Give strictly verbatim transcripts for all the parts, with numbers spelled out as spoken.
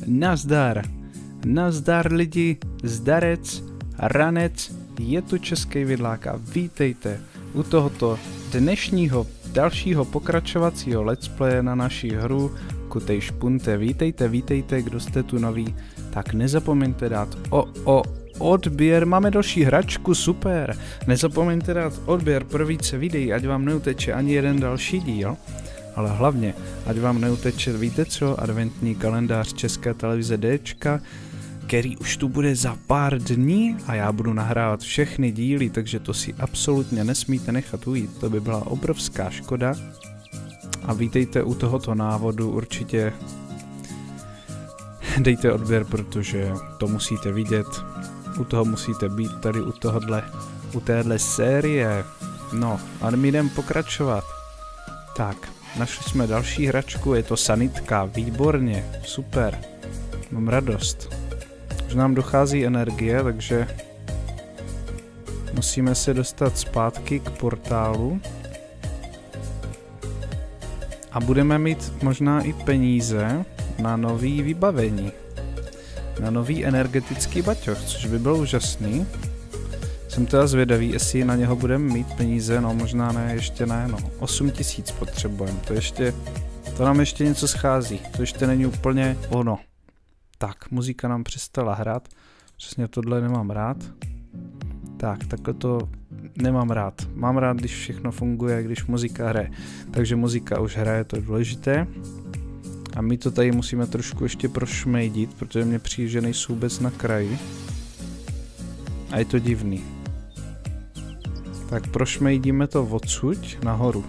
Nazdar. Nazdar lidi, zdarec, ranec, je tu Český vidlák a vítejte u tohoto dnešního dalšího pokračovacího let's playe na naší hru Kutej Špunte. Vítejte, vítejte, kdo jste tu noví, tak nezapomeňte dát o, o, odběr, máme další hračku, super, nezapomeňte dát odběr pro více videí, ať vám neuteče ani jeden další díl, ale hlavně, ať vám neuteče, víte co, adventní kalendář České televize Dčka, který už tu bude za pár dní a já budu nahrávat všechny díly, takže to si absolutně nesmíte nechat ujít, to by byla obrovská škoda. A vítejte u tohoto návodu, určitě dejte odběr, protože to musíte vidět, u toho musíte být tady u tohohle, u téhle série. No, a my jdeme pokračovat. Tak, našli jsme další hračku, je to sanitka, výborně, super, mám radost. Už nám dochází energie, takže musíme se dostat zpátky k portálu. A budeme mít možná i peníze na nový vybavení. Na nový energetický baťoch, což by byl úžasný. Jsem teda zvědavý, jestli na něho budeme mít peníze, no možná ne, ještě ne, no. osm tisíc potřebujeme, to ještě, to nám ještě něco schází, to ještě není úplně ono. Tak, muzika nám přestala hrát, přesně tohle nemám rád. Tak, takhle to nemám rád. Mám rád, když všechno funguje, když muzika hraje. Takže muzika už hraje, to je důležité. A my to tady musíme trošku ještě prošmejdit, protože mě přijde, že nejsou vůbec na kraji. A je to divný. Tak prošmejdíme to odsud nahoru.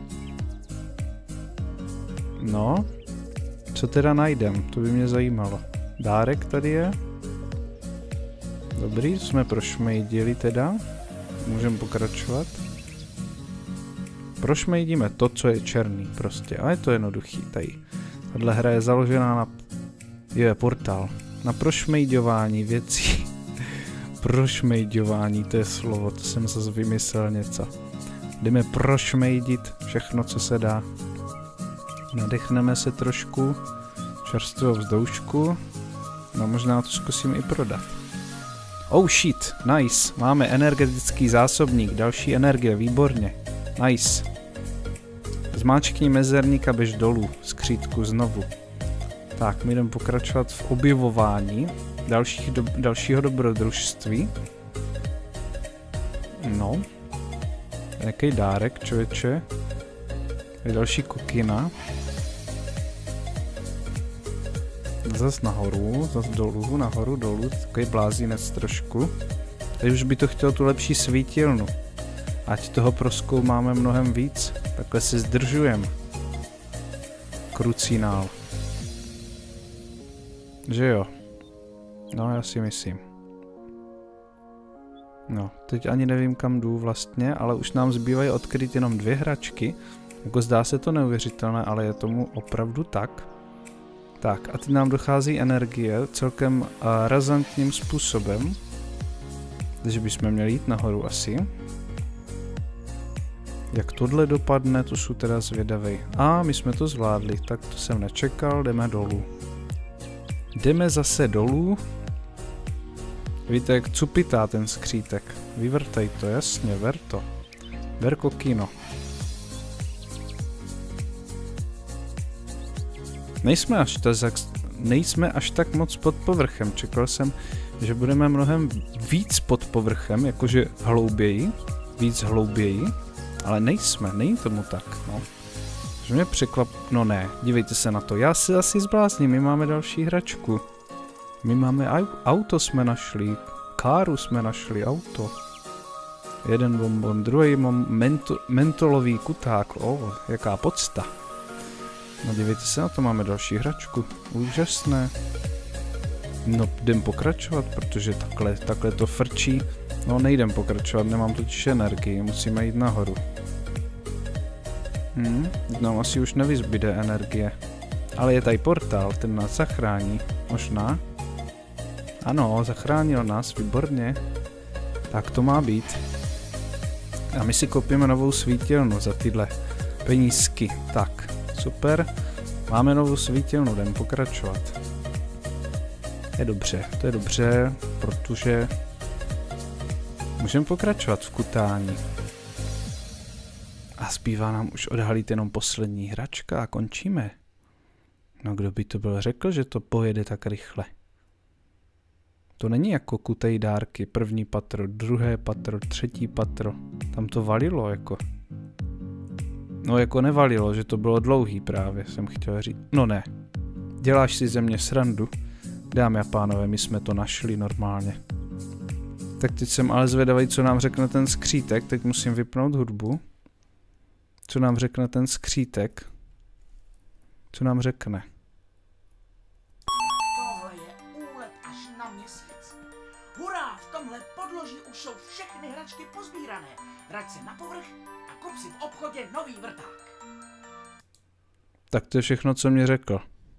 No, co teda najdem, to by mě zajímalo. Dárek tady je. Dobrý, jsme prošmejdili teda. Můžeme pokračovat. Prošmejdíme to, co je černý prostě. A je to jednoduchý tady. Tahle hra je založená na... je portál. Na prošmejdování věcí. Prošmejdování, to je slovo, to jsem zase vymyslel něco. Jdeme prošmejdit všechno, co se dá. Nadechneme se trošku. Čerstvou vzdušku. No možná to zkusím i prodat. Oh shit, nice. Máme energetický zásobník, další energie, výborně. Nice. Zmáčkni mezerník a běž dolů, skřítku znovu. Tak, my jdeme pokračovat v objevování dalších do, dalšího dobrodružství. No. Jaký dárek, člověče. Je další kokina. Zas nahoru, zas dolů, nahoru, dolů, takový blázinec trošku. Teď už by to chtělo tu lepší svítilnu. Ať toho prozkoumáme mnohem víc, takhle si zdržujem. Krucinál. Že jo? No, já si myslím. No, teď ani nevím, kam jdu vlastně, ale už nám zbývají odkryt jenom dvě hračky. Jako zdá se to neuvěřitelné, ale je tomu opravdu tak. Tak, a teď nám dochází energie celkem uh, razantním způsobem. Takže bychom měli jít nahoru asi. Jak tohle dopadne, to jsou teda zvědavý. A my jsme to zvládli, tak to jsem nečekal, jdeme dolů. Jdeme zase dolů. Víte, jak cupitá ten skřítek. Vyvrtaj to, jasně, ver to. Ver kokino. Nejsme až, tak, nejsme až tak moc pod povrchem. Čekal jsem, že budeme mnohem víc pod povrchem, jakože hlouběji, víc hlouběji, ale nejsme, není tomu tak, no. Že mě překvap... no ne, dívejte se na to, já si asi zblázním, my máme další hračku. My máme auto jsme našli, káru jsme našli, auto. Jeden bonbon, druhý mento, mentolový kuták, o, jaká podsta. No dívejte se na to, máme další hračku. Úžasné. No, jdem pokračovat, protože takhle, takhle to frčí. No, nejdem pokračovat, nemám totiž energii, musíme jít nahoru. Hm, no, asi už nevyzbyde energie. Ale je tady portál, ten nás zachrání. Možná. Ano, zachránil nás, výborně. Tak to má být. A my si koupíme novou svítilnu za tyhle penízky. Tak. Super, máme novou svítilnu, jdem pokračovat. Je dobře, to je dobře, protože můžeme pokračovat v kutání. A zbývá nám už odhalit jenom poslední hračka a končíme. No kdo by to byl řekl, že to pojede tak rychle. To není jako kutej dárky, první patro, druhé patro, třetí patro. Tam to valilo jako. No jako nevalilo, že to bylo dlouhý právě, jsem chtěl říct. No ne, děláš si ze mě srandu. Dámy a pánové, my jsme to našli normálně. Tak teď jsem ale zvědavý, co nám řekne ten skřítek, teď musím vypnout hudbu. Co nám řekne ten skřítek? Co nám řekne? Tohle je úlet až na měsíc. Hurá, v tomhle podloží už jsou všechny hračky pozbírané. Vrať se na povrch a kup si v obchodě nový vrták. Tak to je všechno, co mě řekl.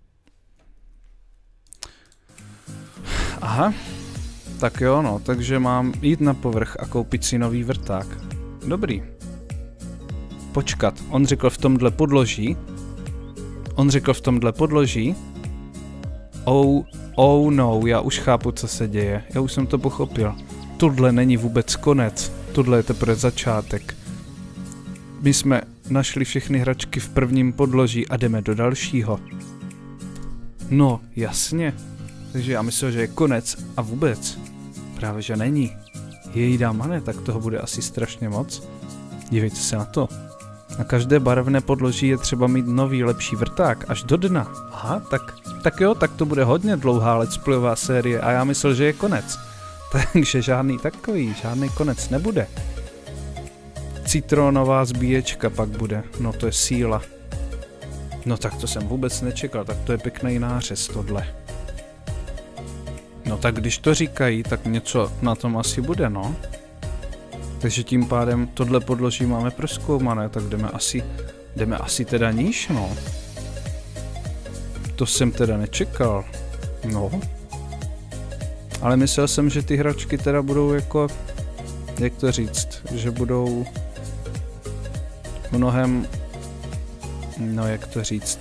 Aha, tak jo no, takže mám jít na povrch a koupit si nový vrták. Dobrý. Počkat, on řekl v tomhle podloží. On řekl v tomhle podloží. Oh, oh no, já už chápu, co se děje. Já už jsem to pochopil. Tohle není vůbec konec. Tohle je teprve začátek. My jsme našli všechny hračky v prvním podloží a jdeme do dalšího. No, jasně. Takže já myslel, že je konec a vůbec. Právě, že není. Jej dámane, tak toho bude asi strašně moc. Dívejte se na to. Na každé barevné podloží je třeba mít nový, lepší vrták, až do dna. Aha, tak, tak jo, tak to bude hodně dlouhá let's playová série a já myslel, že je konec. Takže žádný takový, žádný konec nebude. Citronová zbíječka pak bude, no to je síla. No tak to jsem vůbec nečekal, tak to je pěkný nářez tohle. No tak když to říkají, tak něco na tom asi bude, no. Takže tím pádem tohle podloží máme prozkoumané, tak jdeme asi, jdeme asi teda níž, no. To jsem teda nečekal, no. Ale myslel jsem, že ty hračky teda budou jako, jak to říct, že budou mnohem, no jak to říct.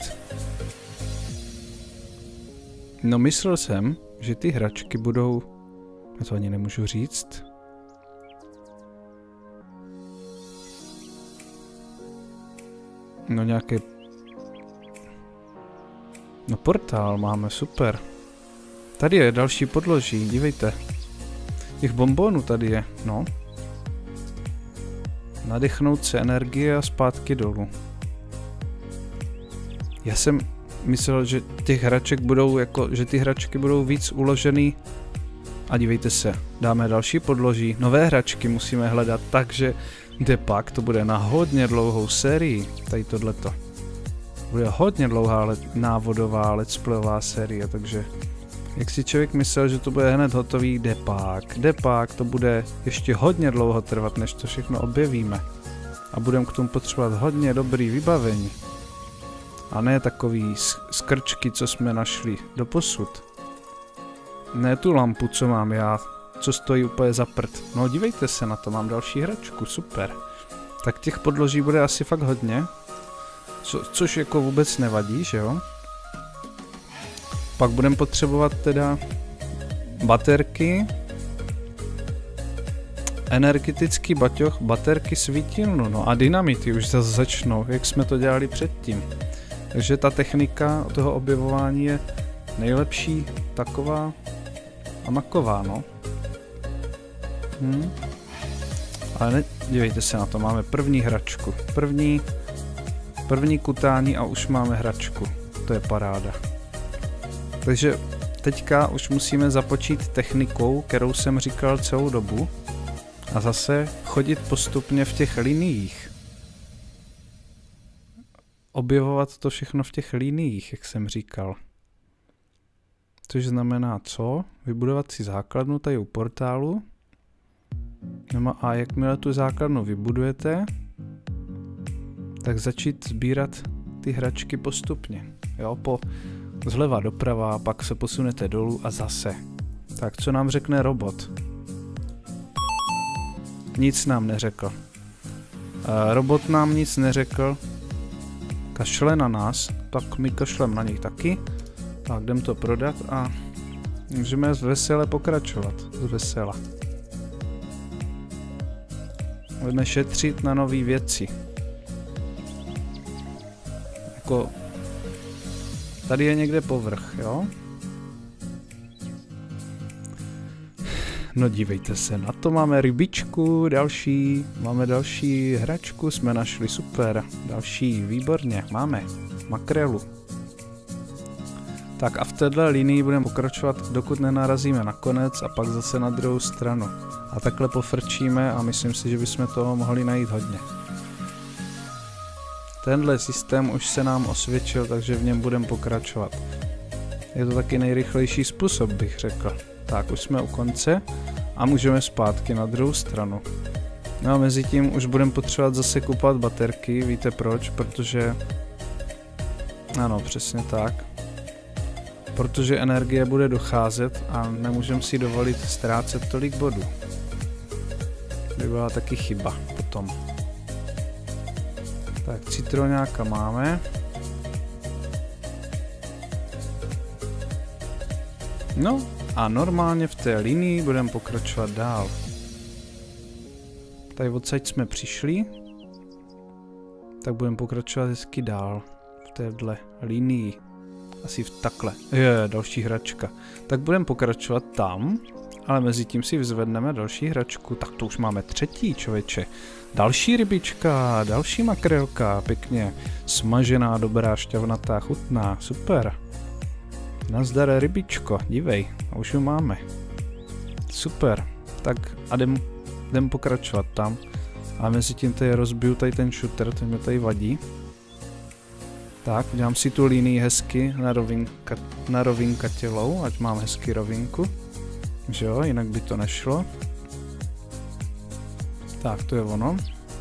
No myslel jsem, že ty hračky budou, já to ani nemůžu říct. No nějaké... No portál máme, super. Tady je další podloží, dívejte. Těch bonbonů tady je, no. Nadechnout se energie a zpátky dolů. Já jsem myslel, že těch hraček budou jako, že ty hračky budou víc uložený. A dívejte se, dáme další podloží. Nové hračky musíme hledat, takže kde pak to bude na hodně dlouhou sérii. Tady tohleto. Bude hodně dlouhá let, návodová let's playová série, takže jak si člověk myslel, že to bude hned hotový, kde pak, kde pak, to bude ještě hodně dlouho trvat, než to všechno objevíme. A budeme k tomu potřebovat hodně dobrý vybavení. A ne takový skrčky, co jsme našli doposud. Ne tu lampu, co mám já, co stojí úplně za prd. No dívejte se na to, mám další hračku, super. Tak těch podloží bude asi fakt hodně. Co, což jako vůbec nevadí, že jo? Pak budeme potřebovat teda baterky, energetický baťoch, baterky, svítilnu, no a dynamity už zase začnou, jak jsme to dělali předtím. Takže ta technika toho objevování je nejlepší taková a maková, no. Hm. Ale ne, dívejte se na to, máme první hračku, první, první kutání a už máme hračku, to je paráda. Takže teďka už musíme započít technikou, kterou jsem říkal celou dobu a zase chodit postupně v těch liniích. Objevovat to všechno v těch liniích, jak jsem říkal. Což znamená co? Vybudovat si základnu tady u portálu. A jakmile tu základnu vybudujete, tak začít sbírat ty hračky postupně. Jo, po zleva doprava, pak se posunete dolů a zase. Tak co nám řekne robot? Nic nám neřekl. E, robot nám nic neřekl. Kašle na nás, tak my kašlem na něj taky. Tak jdem to prodat a Můžeme vesele pokračovat. Z vesela. Budeme šetřit na nové věci. Jako... Tady je někde povrch, jo? No dívejte se, na to máme rybičku, další, máme další hračku, jsme našli, super, další, výborně, máme makrelu. Tak a v této linii budeme pokračovat, dokud nenarazíme na konec a pak zase na druhou stranu. A takhle pofrčíme a myslím si, že bychom toho mohli najít hodně. Tenhle systém už se nám osvědčil, takže v něm budeme pokračovat. Je to taky nejrychlejší způsob, bych řekl. Tak, už jsme u konce a můžeme zpátky na druhou stranu. No a mezi tím už budeme potřebovat zase kupovat baterky, víte proč? Protože... Ano, přesně tak. Protože energie bude docházet a nemůžeme si dovolit ztrácet tolik bodů. To by byla taky chyba potom. Tak, citroňáka máme. No a normálně v té linii budeme pokračovat dál. Tady odsaď jsme přišli. Tak budeme pokračovat hezky dál. V téhle linii. Asi v takhle. Je, další hračka. Tak budeme pokračovat tam. Ale mezi tím si vyzvedneme další hračku. Tak to už máme třetí, člověče. Další rybička, další makrelka. Pěkně smažená, dobrá, šťavnatá, chutná. Super. Nazdar rybičko, dívej, a už ji máme. Super, tak a jdem, jdem pokračovat tam. A mezi tím tady rozbiju tady ten shooter, ten mi tady vadí. Tak, udělám si tu linii hezky na, rovinka, na rovinkatelou, ať mám hezky rovinku. Že jo, jinak by to nešlo. Tak, to je ono.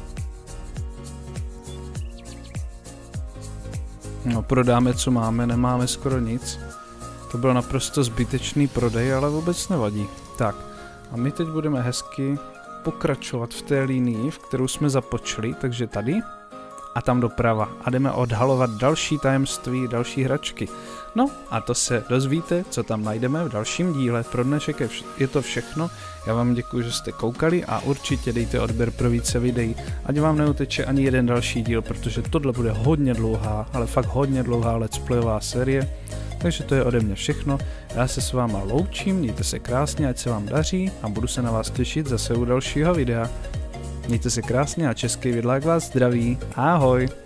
No, prodáme, co máme, nemáme skoro nic. To byl naprosto zbytečný prodej, ale vůbec nevadí. Tak, a my teď budeme hezky pokračovat v té linii, v kterou jsme započali, takže tady a tam doprava. A jdeme odhalovat další tajemství, další hračky. No a to se dozvíte, co tam najdeme v dalším díle. Pro dnešek je, je to všechno. Já vám děkuji, že jste koukali a určitě dejte odběr pro více videí. Ať vám neuteče ani jeden další díl, protože tohle bude hodně dlouhá, ale fakt hodně dlouhá let's playová série. Takže to je ode mě všechno. Já se s váma loučím, mějte se krásně, ať se vám daří a budu se na vás těšit zase u dalšího videa. Mějte se krásně a český vidlák vás zdraví. Ahoj!